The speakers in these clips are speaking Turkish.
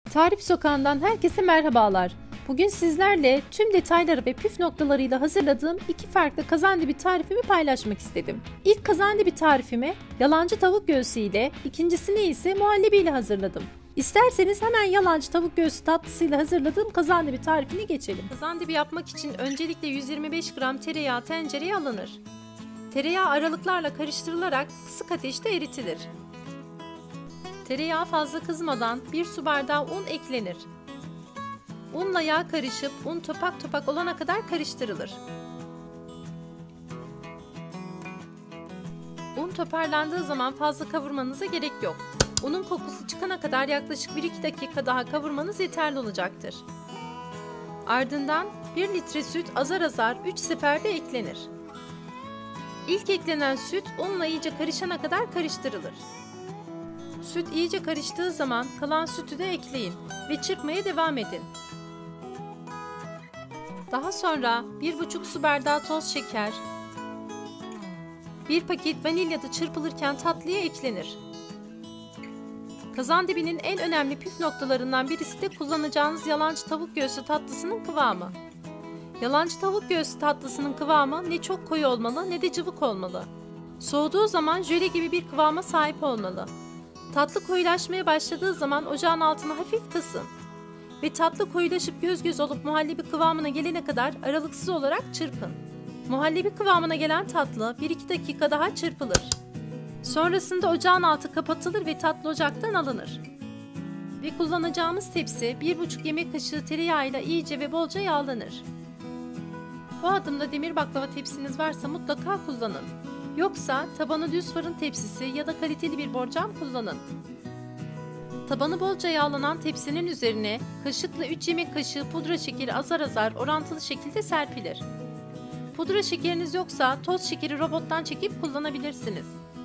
Tarif Sokağı'ndan herkese merhabalar. Bugün sizlerle tüm detayları ve püf noktalarıyla hazırladığım iki farklı kazandibi tarifimi paylaşmak istedim. İlk kazandibi tarifimi yalancı tavuk göğsü ile, ikincisini ise muhallebi ile hazırladım. İsterseniz hemen yalancı tavuk göğsü tatlısıyla hazırladığım kazandibi tarifine geçelim. Kazandibi yapmak için öncelikle 125 gram tereyağı tencereye alınır. Tereyağı aralıklarla karıştırılarak kısık ateşte eritilir. Tereyağı fazla kızmadan 1 su bardağı un eklenir. Unla yağ karışıp un topak topak olana kadar karıştırılır. Un toparlandığı zaman fazla kavurmanıza gerek yok. Unun kokusu çıkana kadar yaklaşık 1-2 dakika daha kavurmanız yeterli olacaktır. Ardından 1 litre süt azar azar 3 seferde eklenir. İlk eklenen süt unla iyice karışana kadar karıştırılır. Süt iyice karıştığı zaman kalan sütü de ekleyin ve çırpmaya devam edin. Daha sonra 1,5 su bardağı toz şeker, 1 paket vanilya da çırpılırken tatlıya eklenir. Kazandibinin en önemli püf noktalarından birisi de kullanacağınız yalancı tavuk göğsü tatlısının kıvamı. Yalancı tavuk göğsü tatlısının kıvamı ne çok koyu olmalı ne de cıvık olmalı. Soğuduğu zaman jöle gibi bir kıvama sahip olmalı. Tatlı koyulaşmaya başladığı zaman ocağın altını hafif kısın ve tatlı koyulaşıp göz göz olup muhallebi kıvamına gelene kadar aralıksız olarak çırpın. Muhallebi kıvamına gelen tatlı 1-2 dakika daha çırpılır. Sonrasında ocağın altı kapatılır ve tatlı ocaktan alınır. Ve kullanacağımız tepsi 1,5 yemek kaşığı tereyağıyla iyice ve bolca yağlanır. Bu adımda demir baklava tepsiniz varsa mutlaka kullanın. Yoksa tabanı düz fırın tepsisi ya da kaliteli bir borcam kullanın. Tabanı bolca yağlanan tepsinin üzerine kaşıkla 3 yemek kaşığı pudra şekeri azar azar orantılı şekilde serpilir. Pudra şekeriniz yoksa toz şekeri robottan çekip kullanabilirsiniz.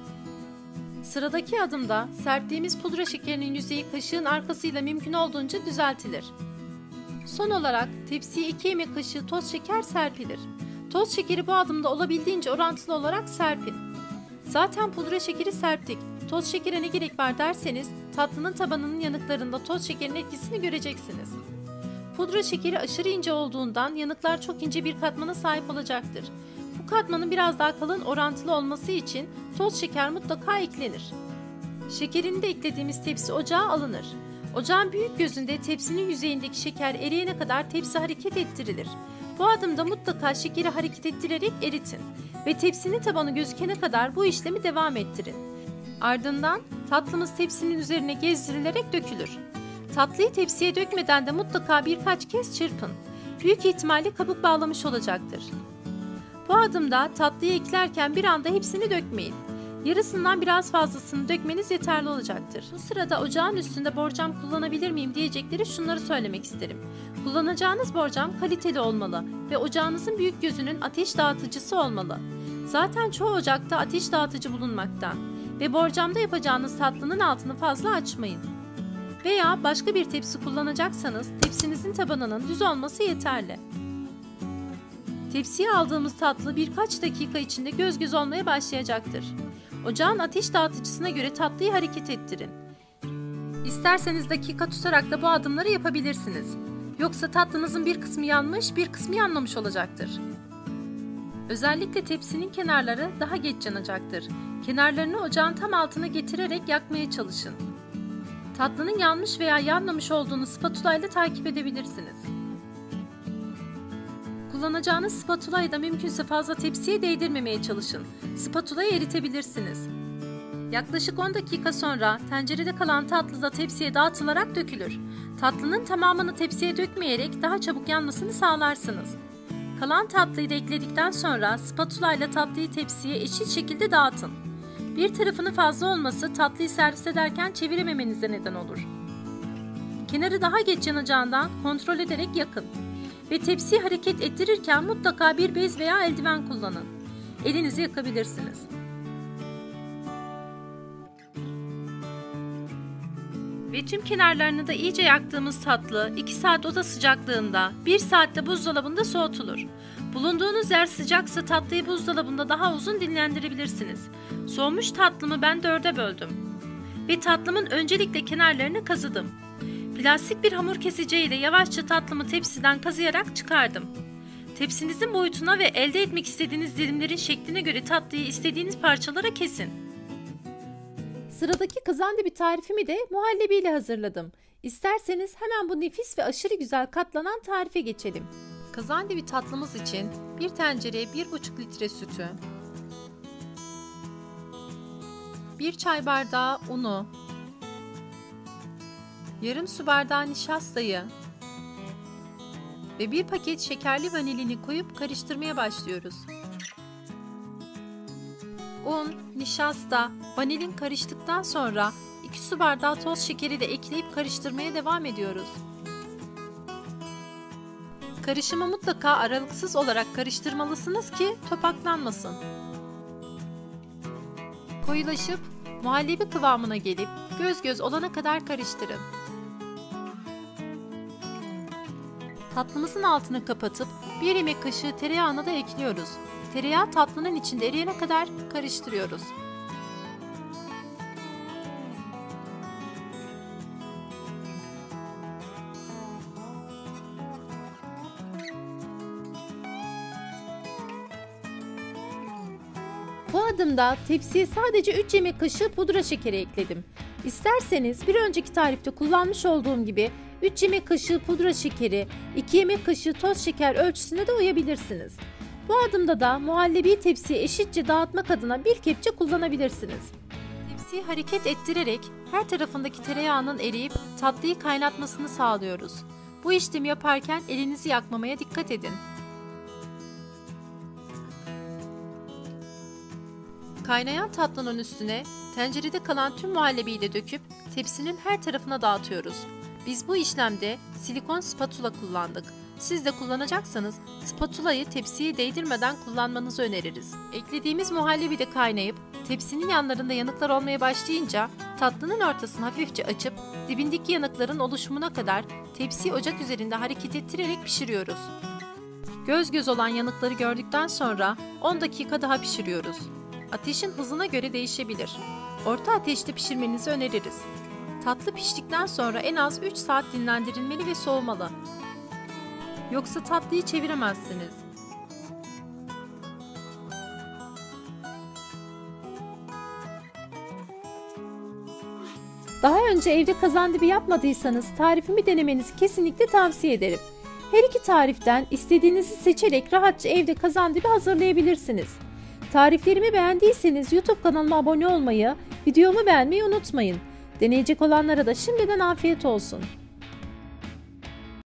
Sıradaki adımda serptiğimiz pudra şekerinin yüzeyi kaşığın arkasıyla mümkün olduğunca düzeltilir. Son olarak tepsiye 2 yemek kaşığı toz şeker serpilir. Toz şekeri bu adımda olabildiğince orantılı olarak serpin. Zaten pudra şekeri serptik. Toz şekere ne gerek var derseniz tatlının tabanının yanıklarında toz şekerin etkisini göreceksiniz. Pudra şekeri aşırı ince olduğundan yanıklar çok ince bir katmana sahip olacaktır. Bu katmanın biraz daha kalın orantılı olması için toz şeker mutlaka eklenir. Şekerini de eklediğimiz tepsi ocağa alınır. Ocağın büyük gözünde tepsinin yüzeyindeki şeker eriyene kadar tepsi hareket ettirilir. Bu adımda mutlaka şekeri hareket ettirerek eritin ve tepsinin tabanı gözükene kadar bu işlemi devam ettirin. Ardından tatlımız tepsinin üzerine gezdirilerek dökülür. Tatlıyı tepsiye dökmeden de mutlaka birkaç kez çırpın. Büyük ihtimalle kabuk bağlamış olacaktır. Bu adımda tatlıyı eklerken bir anda hepsini dökmeyin. Yarısından biraz fazlasını dökmeniz yeterli olacaktır. Bu sırada ocağın üstünde borcam kullanabilir miyim diyecekleri şunları söylemek isterim. Kullanacağınız borcam kaliteli olmalı ve ocağınızın büyük gözünün ateş dağıtıcısı olmalı. Zaten çoğu ocakta ateş dağıtıcı bulunmaktan ve borcamda yapacağınız tatlının altını fazla açmayın. Veya başka bir tepsi kullanacaksanız tepsinizin tabanının düz olması yeterli. Tepsiye aldığımız tatlı birkaç dakika içinde göz göz olmaya başlayacaktır. Ocağın ateş dağıtıcısına göre tatlıyı hareket ettirin. İsterseniz dakika tutarak da bu adımları yapabilirsiniz. Yoksa tatlınızın bir kısmı yanmış, bir kısmı yanmamış olacaktır. Özellikle tepsinin kenarları daha geç yanacaktır. Kenarlarını ocağın tam altına getirerek yakmaya çalışın. Tatlının yanmış veya yanmamış olduğunu spatula ile takip edebilirsiniz. Kullanacağınız spatulayı da mümkünse fazla tepsiye değdirmemeye çalışın. Spatulayı eritebilirsiniz. Yaklaşık 10 dakika sonra tencerede kalan tatlı da tepsiye dağıtılarak dökülür. Tatlının tamamını tepsiye dökmeyerek daha çabuk yanmasını sağlarsınız. Kalan tatlıyı da ekledikten sonra spatula ile tatlıyı tepsiye eşit şekilde dağıtın. Bir tarafının fazla olması tatlıyı servis ederken çevirememenize neden olur. Kenarı daha geç yanacağından kontrol ederek yakın. Ve tepsiyi hareket ettirirken mutlaka bir bez veya eldiven kullanın. Elinizi yakabilirsiniz. Ve tüm kenarlarını da iyice yaktığımız tatlı 2 saat oda sıcaklığında 1 saatte buzdolabında soğutulur. Bulunduğunuz yer sıcaksa tatlıyı buzdolabında daha uzun dinlendirebilirsiniz. Soğumuş tatlımı ben 4'e böldüm. Ve tatlımın öncelikle kenarlarını kazıdım. Plastik bir hamur kesiciyle yavaşça tatlımı tepsiden kazıyarak çıkardım. Tepsinizin boyutuna ve elde etmek istediğiniz dilimlerin şekline göre tatlıyı istediğiniz parçalara kesin. Sıradaki kazandibi tarifimi de muhallebiyle hazırladım. İsterseniz hemen bu nefis ve aşırı güzel katlanan tarife geçelim. Kazandibi tatlımız için bir tencereye 1,5 litre sütü, 1 çay bardağı unu, yarım su bardağı nişastayı ve 1 paket şekerli vanilini koyup karıştırmaya başlıyoruz. Un, nişasta, vanilin karıştıktan sonra 2 su bardağı toz şekeri de ekleyip karıştırmaya devam ediyoruz. Karışımı mutlaka aralıksız olarak karıştırmalısınız ki topaklanmasın. Koyulaşıp muhallebi kıvamına gelip göz göz olana kadar karıştırın. Tatlımızın altını kapatıp 1 yemek kaşığı tereyağını da ekliyoruz. Tereyağı tatlının içinde eriyene kadar karıştırıyoruz. Bu adımda tepsiye sadece 3 yemek kaşığı pudra şekeri ekledim. İsterseniz bir önceki tarifte kullanmış olduğum gibi 3 yemek kaşığı pudra şekeri, 2 yemek kaşığı toz şeker ölçüsüne de uyabilirsiniz. Bu adımda da muhallebiyi tepsiye eşitçe dağıtmak adına bir kepçe kullanabilirsiniz. Tepsiyi hareket ettirerek her tarafındaki tereyağının eriyip tatlıyı kaynatmasını sağlıyoruz. Bu işlemi yaparken elinizi yakmamaya dikkat edin. Kaynayan tatlının üstüne tencerede kalan tüm muhallebiyi de döküp tepsinin her tarafına dağıtıyoruz. Biz bu işlemde silikon spatula kullandık. Siz de kullanacaksanız spatulayı tepsiye değdirmeden kullanmanızı öneririz. Eklediğimiz muhallebi de kaynayıp tepsinin yanlarında yanıklar olmaya başlayınca tatlının ortasını hafifçe açıp dibindeki yanıkların oluşumuna kadar tepsiyi ocak üzerinde hareket ettirerek pişiriyoruz. Göz göz olan yanıkları gördükten sonra 10 dakika daha pişiriyoruz. Ateşin hızına göre değişebilir. Orta ateşte pişirmenizi öneririz. Tatlı piştikten sonra en az 3 saat dinlendirilmeli ve soğumalı. Yoksa tatlıyı çeviremezsiniz. Daha önce evde kazandibi yapmadıysanız tarifimi denemenizi kesinlikle tavsiye ederim. Her iki tariften istediğinizi seçerek rahatça evde kazandibi hazırlayabilirsiniz. Tariflerimi beğendiyseniz YouTube kanalıma abone olmayı, videomu beğenmeyi unutmayın. Deneyecek olanlara da şimdiden afiyet olsun.